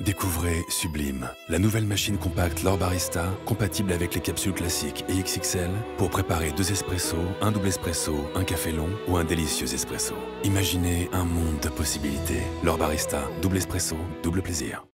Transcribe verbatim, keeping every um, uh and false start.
Découvrez Sublime, la nouvelle machine compacte L'Or Barista, compatible avec les capsules classiques et X X L, pour préparer deux espressos, un double espresso, un café long ou un délicieux espresso. Imaginez un monde de possibilités. L'Or Barista, double espresso, double plaisir.